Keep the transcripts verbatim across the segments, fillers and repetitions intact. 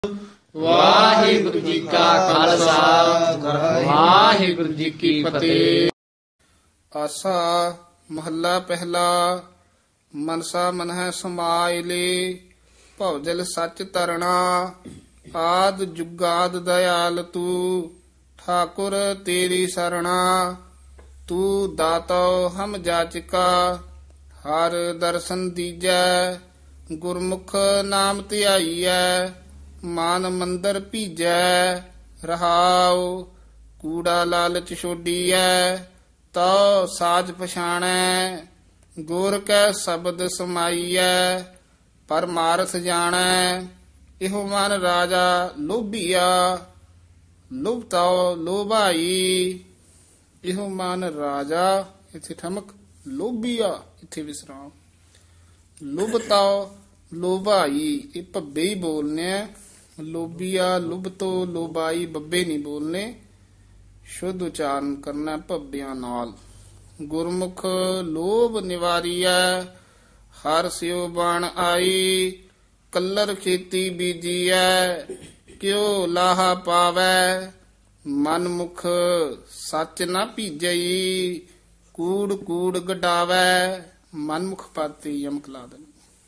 ਵਾਹਿਗੁਰੂ ਜੀ ਕਾ ਖਾਲਸਾ ਵਾਹਿਗੁਰੂ ਜੀ ਕੀ ਫਤਿਹ। ਆਸਾ ਮਹੱਲਾ ਪਹਿਲਾ। ਮਨਸਾ ਮਨਹਿ ਸਮਾਇ ਲੇ ਭਉਜਲ ਸੱਚ ਤਰਣਾ। ਆਦ ਜੁਗਾਦ ਦਇਆਲ ਤੂੰ ਠਾਕੁਰ ਤੇਰੀ ਸਰਣਾ। ਤੂੰ ਦਾਤੋ ਹਮ ਜਾਚਕਾ ਹਰ ਦਰਸ਼ਨ ਦੀਜੈ। ਗੁਰਮੁਖ ਨਾਮ ਧਿਆਈਐ ਮਾਨ ਮੰਦਰ ਭੀਜੈ। ਰਹਾਉ ਕੂੜਾ ਲਾਲਚ ਛੋਡੀਐ ਤਉ ਸਾਜ ਪਛਾਣੈ। ਗੁਰ ਕੈ ਸ਼ਬਦ ਸਮਾਈਐ ਪਰਮਾਰਥ ਜਾਣੈ। ਇਹੋ ਮਨ ਰਾਜਾ ਲੋਭੀਆ ਲੋਭ ਤਉ ਲੋਭਾਈ। ਇਹੋ ਮਨ ਰਾਜਾ ਇੱਥੇ ਠਮਕ ਲੋਭੀਆ ਇੱਥੇ ਵਿਸਰਾਮ। ਲੁਭ ਤਉ ਲੋਭਾਈ ਇਹ ਭੱਬੇ ਹੀ ਬੋਲਨੇ ਆ। ਲੋਭੀਆ ਲੁਭ ਤੋਂ ਲੋਭਾਈ ਬੱਬੇ ਨਹੀਂ ਬੋਲਨੇ। ਸ਼ੁੱਧ ਉਚਾਰਨ ਕਰਨਾ ਭੱਬਿਆਂ ਨਾਲ। ਗੁਰਮੁਖ ਲੋਭ ਨਿਵਾਰੀਐ ਹਰ ਸਿਉ ਬਣ ਆਈ। ਕੱਲਰ ਖੇਤੀ ਬੀਜੀਐ ਕਿਉ ਲਾਹਾ ਪਾਵੈ। ਮਨ ਮੁਖ ਸੱਚ ਨਾ ਭੀਜਈ ਕੂੜ ਕੂੜ ਗਡਾਵੈ। ਮਨਮੁਖ ਪਾਤੀ ਯਮਕ ਲਾ ਦੇਣੀ।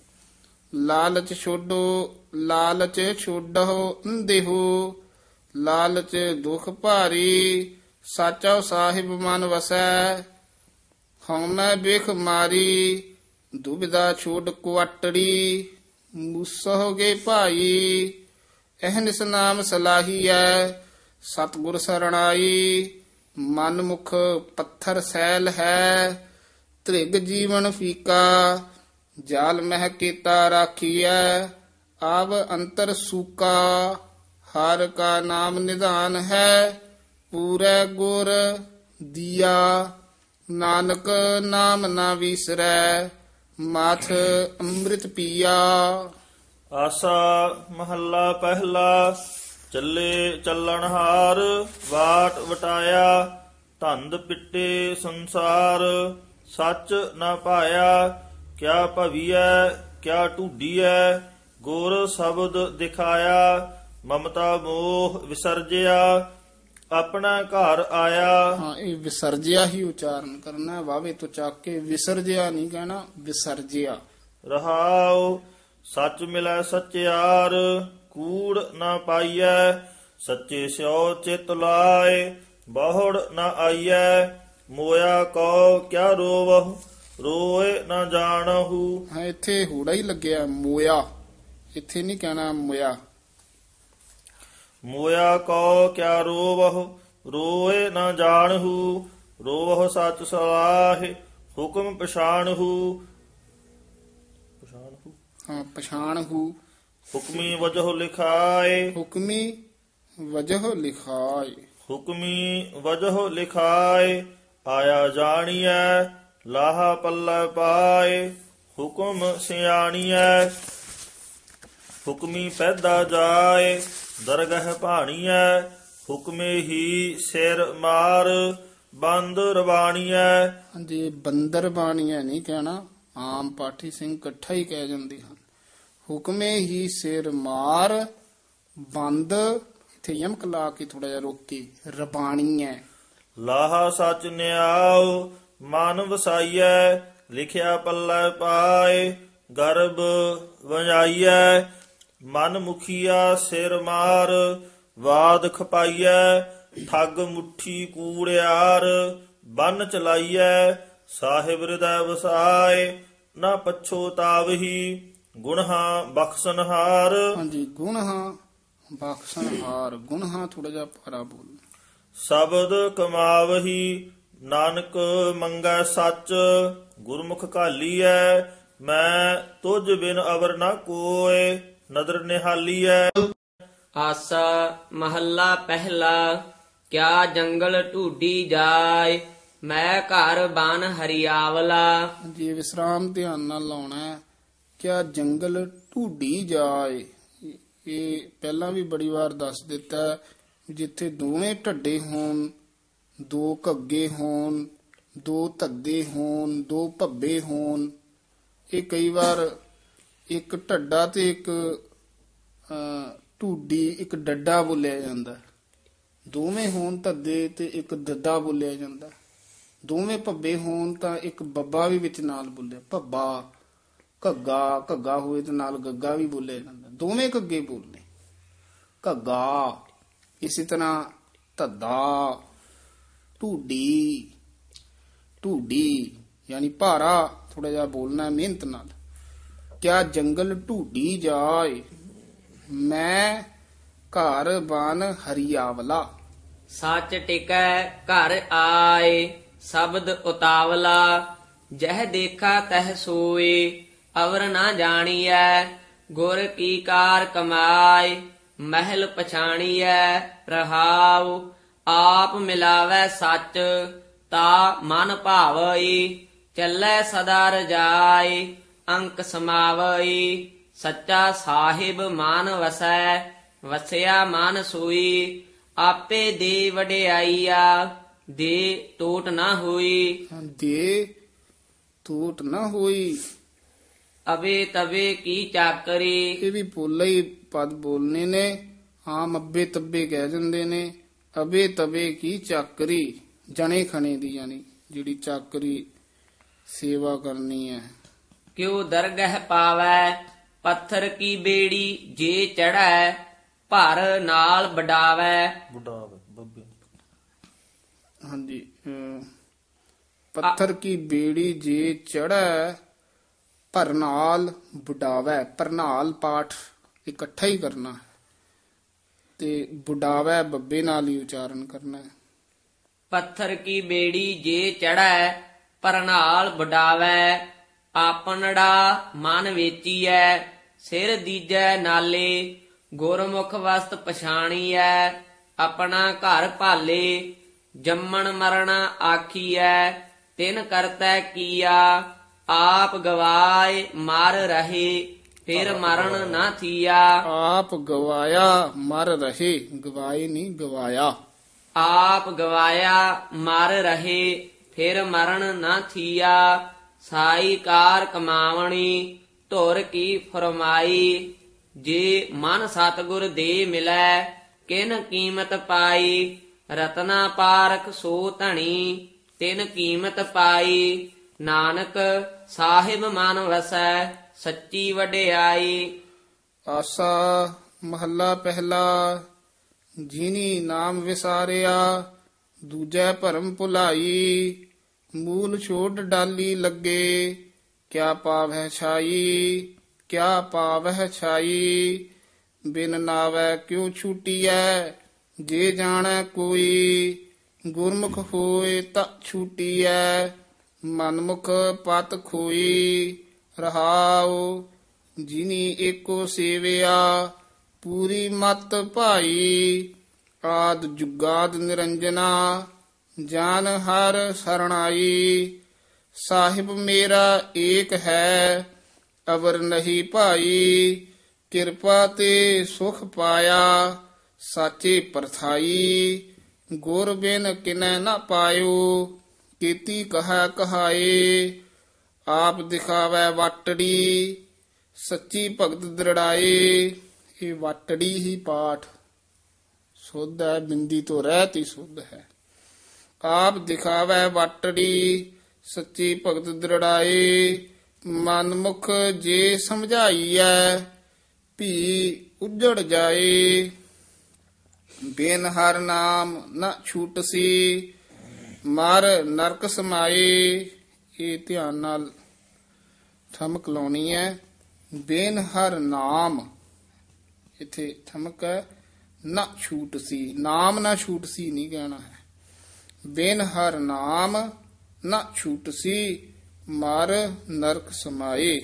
ਲਾਲਚ ਛੋਡੋ ਲਾਲਚ ਛੋਡੋ ਅੰਧੇਹੋ। ਲਾਲਚ ਦੁਖ ਭਾਰੀ ਸਾਚਾ ਸਾਹਿਬ ਮਨ ਵਸੈ। ਹਉਮੈ ਬਿਖ ਮਾਰੀ ਦੁਬਿਧਾ ਛੋਡ ਕੁਆਟੜੀ। ਮੂਸੋਗੇ ਭਾਈ ਅਹਨਿਸ ਨਾਮ ਸਲਾਹੀਐ ਸਤਿਗੁਰ ਸਰਣਾਈ। ਮਨ ਮੁਖ ਪੱਥਰ ਸੈਲ ਹੈ ਧ੍ਰਿਗ ਜੀਵਨ ਫੀਕਾ। ਜਾਲ ਮਹਿ ਕੀਤਾ ਰਾਖੀਐ ਆਵ ਅੰਤਰ ਸੂਕਾ। ਹਰ ਕਾ ਨਾਮ ਨਿਧਾਨ ਹੈ ਪੂਰੇ ਗੁਰ ਦੀਆ। ਨਾਨਕ ਨਾਮ ਨਾ ਵਿਸਰੈ ਮਾਥ ਅੰਮ੍ਰਿਤ ਪੀਆ। ਆਸਾ ਮਹੱਲਾ ਪਹਿਲਾ। ਚੱਲੇ ਚੱਲਣਹਾਰ ਵਾਟ ਵਟਾਇਆ। ਧੰਦ ਪਿੱਟੇ ਸੰਸਾਰ ਸੱਚ ਨਾ ਪਾਇਆ। ਕਿਆ ਭਵੀਐ ਕਿਆ ਢੂਡੀਐ ਗੁਰ ਸ਼ਬਦ ਦਿਖਾਇਆ। ਮਮਤਾ ਮੋਹ ਵਿਸਰਜਿਆ ਆਪਣਾ ਘਰ ਆਇਆ। ਹਾਂ ਇਹ ਵਿਸਰਜਿਆ ਹੀ ਉਚਾਰਨ ਕਰਨਾ। ਵਾਵੇ ਤੋਂ ਚੱਕ ਕੇ ਵਿਸਰਜਿਆ ਨਹੀਂ ਕਹਿਣਾ ਵਿਸਰਜਿਆ। ਰਹਾਉ ਸੱਚ ਮਿਲੈ ਸਚਿਆਰ ਕੂੜ ਨਾ ਪਾਈਐ। ਸੱਚੇ ਸਿਉ ਚਿਤ ਲਾਏ ਬਹੁੜ ਨਾ ਆਈਐ। ਮੋਇਆ ਕਉ ਕਿਆ ਰੋਵਹੁ ਰੋਏ ਨਾ ਜਾਣਹੁ। ਹਾਂ ਇੱਥੇ ਹੂੜਾ ਹੀ ਲੱਗਿਆ ਮੋਇਆ ਇੱਥੇ ਨਹੀਂ ਕਹਿਣਾ ਮੋਇਆ। ਮੋਇਆ ਕਉ ਕਿਆ ਰੋਵਹੁ ਰੋਏ ਨਾ ਜਾਣਹੁ। ਰੋਵਹੁ ਸੱਚ ਸਲਾਹਿ ਹੁਕਮ ਪਛਾਣਹੁ। ਪਛਾਣਹੁ ਹਾਂ ਪਛਾਣ ਹੂ। ਹੁਕਮੀ ਵਜਹੁ ਲਿਖਾਏ। ਹੁਕਮੀ ਵਜਹ ਲਿਖਾਏ। ਹੁਕਮੀ ਵਜਹੁ ਲਿਖਾਏ ਆਇਆ ਜਾਣੀਐ ਲਾਹਾ ਪੱਲੇ ਪਾਏ। ਹੁਕਮ ਸਿਆਣੀਐ ਹੁਕਮੀ ਪੈਦਾ ਜਾਏ ਦਰਗਹ ਭਾਣੀਐ। ਹੁਕਮੇ ਹੀ ਸਿਰ ਮਾਰ ਬੰਦ ਰਵਾਣੀਐ। ਹਾਂਜੀ ਬੰਦਰ ਬਾਣੀਆਂ ਨਹੀਂ ਕਹਿਣਾ। ਆਮ ਪਾਠੀ ਸਿੰਘ ਇਕੱਠਾ ਹੀ ਕਹਿ ਜਾਂਦੇ ਹਨ। ਹੁਕਮੇ ਹੀ ਸਿਰ ਮਾਰ ਬੰਦ ਇੱਥੇ ਯਮਕ ਲਾ ਕੇ ਥੋੜਾ ਜਿਹਾ ਰੋਕ ਕੇ ਰਬਾਣੀ ਹੈ। ਲਾਹਾ ਸੱਚ ਨਿਆਉ ਮਨ ਵਸਾਈਐ ਲਿਖਿਆ ਪੱਲੇ ਪਾਏ। ਗਰਭ ਵਜਾਈਐ ਮਨ ਮੁਖੀਆ ਸਿਰ ਮਾਰ ਵਾਦ ਖਪਾਈਐ। ਠੱਗ ਮੁੱਠੀ ਕੂੜਿਆਰ ਬੰਨ ਚਲਾਈਐ। ਸਾਹਿਬ ਹਿਰਦੈ ਵਸਾਏ ਨਾ ਪਛੋਤਾਵਹੀ ਗੁਣਹਾ ਬਖਸ਼ਨਹਾਰ। ਹਾਂਜੀ ਗੁਣਹਾ ਬਖਸ਼ਨਹਾਰ ਗੁਣਹਾ ਥੋੜਾ ਜਿਹਾ ਭਾਰਾ ਬੋਲ। ਸ਼ਬਦ ਕਮਾਵਹੀ ਨਾਨਕ ਮੰਗੈ ਸੱਚ ਗੁਰਮੁਖ ਘਾਲੀਐ। ਮੈਂ ਤੁਝ ਬਿਨ ਅਵਰ ਨਾ ਕੋਇ ਨਦਰ ਨਿਹਾਲੀਐ। ਆਸਾ ਮਹੱਲਾ ਪਹਿਲਾ। ਕਿਆ ਜੰਗਲ ਢੂਡੀ ਜਾਏ ਮੈਂ ਘਰ ਬਨ ਹਰਿਆਵਲਾ। ਜੀ ਵਿਸਰਾਮ ਧਿਆਨ ਨਾਲ ਲਾਉਣਾ ਹੈ। ਕਿਆ ਜੰਗਲ ਢੂਡੀ ਜਾਏ ਇਹ ਪਹਿਲਾਂ ਵੀ ਬੜੀ ਵਾਰ ਦੱਸ ਦਿੱਤਾ। ਜਿੱਥੇ ਦੋਵੇਂ ਢੱਡੇ ਹੋਣ ਦੋ ਘੱਗੇ ਹੋਣ ਦੋ ਧੱਦੇ ਹੋਣ ਦੋ ਭੱਬੇ ਹੋਣ ਇਹ ਕਈ ਵਾਰ ਇੱਕ ਢੱਡਾ ਤੇ ਇੱਕ ਢੂਡੀ ਇੱਕ ਡੱਡਾ ਬੋਲਿਆ ਜਾਂਦਾ, ਦੋਵੇਂ ਹੋਣ ਧੱਦੇ ਤੇ ਇੱਕ ਦੱਦਾ ਬੋਲਿਆ ਜਾਂਦਾ, ਦੋਵੇਂ ਭੱਬੇ ਹੋਣ ਤਾਂ ਇੱਕ ਬੱਬਾ ਵੀ ਵਿੱਚ ਨਾਲ ਬੋਲਿਆ, ਭੱਬਾ। ਘੱਗਾ ਘੱਗਾ ਹੋਏ ਤੇ ਨਾਲ ਗੱਗਾ ਵੀ ਬੋਲਿਆ ਜਾਂਦਾ, ਦੋਵੇਂ ਘੱਗੇ ਬੋਲਨੇ, ਘੱਗਾ। ਇਸੇ ਤਰ੍ਹਾਂ ਧੱਦਾ, ਢੂਡੀ, ਢੂਡੀ ਯਾਨੀ ਭਾਰਾ ਥੋੜਾ ਜਿਹਾ ਬੋਲਣਾ ਮਿਹਨਤ ਨਾਲ। ਕਿਆ ਜੰਗਲ ਢੂਡੀ ਜਾਏ, ਮੈਂ ਘਰ ਬਨ ਹਰੀਆਵਲਾ। ਸੱਚ ਟਿਕੈ ਘਰ ਆਏ, ਸ਼ਬਦ ਉਤਾਵਲਾ। ਜਹ ਦੇਖਾ ਤਹ ਸੋਏ, ਅਵਰ ਨਾ ਜਾਣੀਐ। ਗੁਰ ਕੀ ਕਾਰ ਕਮਾਏ, ਮਹਿਲ ਪਛਾਣੀਐ। ਰਹਾਉ ਆਪ ਮਿਲਾਵੈ ਸੱਚ, ਤਾ ਮਨ ਭਾਵਈ। ਚੱਲੈ ਸਦਾ ਰਜਾਈ, ਅੰਕ ਸਮਾਵਈ। ਸੱਚਾ ਸਾਹਿਬ ਮਨ ਵਸੈ, ਵਸਿਆ ਮਨ ਸੋਈ। ਆਪੇ ਦੇ ਵਡਿਆਈਆ, ਦੇ ਟੋਟ ਨਾ ਹੋਈ। ਦੇ ਟੋਟ ਨਾ ਹੋਈ। ਅਵੇ ਤਵੇ ਕੀ ਚਾਕਰੀ, ਇਹ ਵੀ ਪੋਲਾ ਹੀ ਪਦ ਬੋਲਨੇ ਨੇ, ਆਮ ਅੱਬੇ ਤੱਬੇ ਕਹਿ ਜਾਂਦੇ ਨੇ। ਅਬੇ ਤਵੇ ਕੀ ਚਾਕਰੀ, ਜਣੇ ਖਣੇ ਦੀ ਯਾਨੀ ਜਿਹੜੀ ਚਾਕਰੀ ਸੇਵਾ ਕਰਨੀ ਹੈ। ਕਿਉ ਦਰਗਹ ਪਾਵੈ, ਪੱਥਰ ਕੀ ਬੇੜੀ ਜੇ ਚੜ੍ਹੈ। ਭਰ ਨਾਲ ਵਡਾਵੈ, ਬੁੱਢਾ ਬੱਬੇ। ਹਾਂਜੀ, ਅਮ, ਪੱਥਰ ਕੀ ਬੇੜੀ ਜੇ ਚੜ੍ਹੈ, ਭਰਨਾਲ ਬੁਡਾਵੈ। ਭਰਨਾਲ ਪਾਠ ਇਕੱਠਾ ਹੀ ਕਰਨਾ ਤੇ ਬੁਡਾਵੈ ਬੱਬੇ ਨਾਲ ਹੀ ਉਚਾਰਨ ਕਰਨਾ ਹੈ। ਪੱਥਰ ਕੀ ਬੇੜੀ ਜੇ ਚੜ੍ਹੈ, ਭਰਨਾਲ ਵਡਾਵੈ। ਆਪਨੜਾ ਮਨ ਵੇਚੀਐ, ਸਿਰ ਦੀਜੈ ਨਾਲੇ। ਗੁਰਮੁਖ ਵਸਤ ਪਛਾਣੀਐ, ਆਪਣਾ ਘਰ ਭਾਲੇ। ਜੰਮਣ ਮਰਣਾ ਆਖੀਐ, ਤਿਨ ਕਰਤੈ ਕੀਆ। ਆਪ ਗਵਾਏ ਮਰ ਰਹੇ, ਫਿਰ ਮਰਨ ਨਾ ਥੀਆ। ਆਪ ਗਵਾਇਆ ਮਰ ਰਹੇ, ਗਵਾਏ ਨਹੀਂ ਗਵਾਇਆ। ਆਪ ਗਵਾਇਆ ਮਰ ਰਹੇ, ਫਿਰ ਮਰਨ ਨਾ ਥੀਆ। ਸਾਈ ਕਾਰ ਕਮਾਵਣੀ, ਧੁਰ ਕੀ ਫਰਮਾਈ। ਜੇ ਮਨ ਸਤਿਗੁਰ ਦੇ ਮਿਲੈ, ਕਿਨ ਕੀਮਤ ਪਾਈ। ਰਤਨਾ ਪਾਰਖ ਸੋ ਧਣੀ, ਤਿਨ ਕੀਮਤ ਪਾਈ। ਨਾਨਕ ਸਾਹਿਬ ਮਨ ਵਸੈ, ਸੱਚੀ ਵਡਿਆਈ। ਆਸਾ ਮਹੱਲਾ ਪਹਿਲਾ। ਜਿਨੀ ਨਾਮ ਵਿਸਾਰਿਆ, ਦੂਜੈ ਭਰਮ ਭੁਲਾਈ। ਮੂਲ ਛੋਟ ਡਾਲੀ ਲੱਗੇ, ਕਿਆ ਪਾਵਹਿ ਛਾਈ। ਕਿਆ ਪਾਵਹਿ ਛਾਈ, ਬਿਨ ਨਾਵੈ ਕਿਉ ਛੂਟੀਐ। ਜੇ ਜਾਣੈ ਕੋਈ, ਗੁਰਮੁਖ ਹੋਏ ਤਾ ਛੂਟੀਐ। ਮਨਮੁਖ ਪਤ ਖੋਈ। ਰਹਾਉ ਜਿਨੀ ਏਕੋ ਸੇਵਿਆ, ਪੂਰੀ ਮਤ ਭਾਈ। ਆਦ ਜੁਗਾਦ ਨਿਰੰਜਨਾ, ਜਾਨ ਹਰ ਸਰਣਾਈ। ਸਾਹਿਬ ਮੇਰਾ ਏਕ ਹੈ, ਅਵਰ ਨਹੀਂ ਭਾਈ। ਕਿਰਪਾ ਤੇ ਸੁਖ ਪਾਇਆ, ਸਾਚੇ ਪਰਥਾਈ। ਗੁਰ ਬਿਨ ਕਿਨੈ ਨਾ ਪਾਇਓ, ਕੀਤੀ ਕਹੈ ਕਹਾਏ। ਆਪ ਦਿਖਾਵੈ ਵਾਟੜੀ, ਸੱਚੀ ਭਗਤ ਦ੍ਰਿੜਾਏ। ਇਹ ਵਾਟੜੀ ਹੀ ਪਾਠ ਸੁਧ ਹੈ, ਬਿੰਦੀ ਤੋਂ ਰਹਿਤ ਹੀ ਸੁਧ ਹੈ। ਆਪ ਦਿਖਾਵੈ ਵਾਟੜੀ, ਸੱਚੀ ਭਗਤ ਦ੍ਰਿੜਾਏ। ਮਨਮੁਖ ਜੇ ਸਮਝਾਈਐ, ਭੀ ਉਜੜ ਜਾਏ। ਬਿਨ ਹਰ ਨਾਮ ਨ ਛੂਟਸੀ, ਮਰ ਨਰਕ ਸਮਾਏ। ਇਹ ਧਿਆਨ ਨਾਲ ਠਮਕ ਲਾਉਣੀ ਹੈ। ਬਿਨ ਹਰ ਨਾਮ, ਇੱਥੇ ਠਮਕ ਹੈ, ਨਾ ਛੂਟ ਸੀ, ਨਾਮ ਨਾ ਛੂਟ ਸੀ ਨਹੀਂ ਕਹਿਣਾ ਹੈ। ਬਿਨ ਹਰ ਨਾਮ ਨਾ ਛੂਟ ਸੀ, ਮਰ ਨਰਕ ਸਮਾਏ।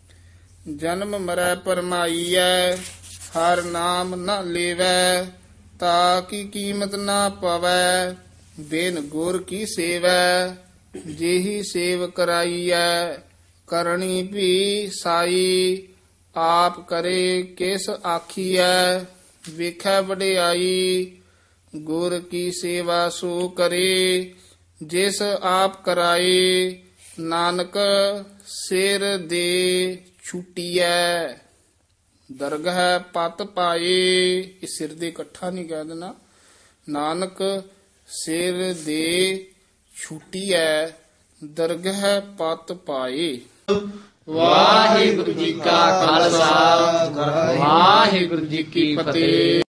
ਜਨਮ ਮਰੈ ਪਰਮਾਈਐ, ਹਰ ਨਾਮ ਨਾ ਲੇਵੈ। ਤਾ ਕੀ ਕੀਮਤ ਨਾ ਪਵੈ, ਬਿਨ ਗੁਰ ਕੀ ਸੇਵੈ। ਜਿਹੀ ਸੇਵ ਕਰਾਈਐ, ਕਰਨੀ ਵੀ ਸਾਈ। ਆਪ ਕਰੇ ਕਿਸ ਆਖੀਐ, ਵੇਖੈ ਵਡਿਆਈ। ਗੁਰ ਕੀ ਸੇਵਾ ਸੋ ਕਰੇ, ਜਿਸ ਆਪ ਕਰਾਏ। ਨਾਨਕ ਸਿਰ ਦੇ ਛੁਟੀਐ। ਦਰਗਹਿ ਪਤ ਪਾਏ, ਇਹ ਸਿਰ ਦੇ ਇਕੱਠਾ ਨਹੀਂ ਕਹਿ ਦੇਣਾ। ਨਾਨਕ ਸਿਰ ਦੇ ਛੁੱਟੀ ਐ, ਦਰਗਹਿ ਪਤ ਪਾਏ। ਵਾਹਿਗੁਰੂ ਜੀ ਕਾ ਖਾਲਸਾ ਵਾਹਿਗੁਰੂ ਜੀ ਕੀ ਫਤਿਹ।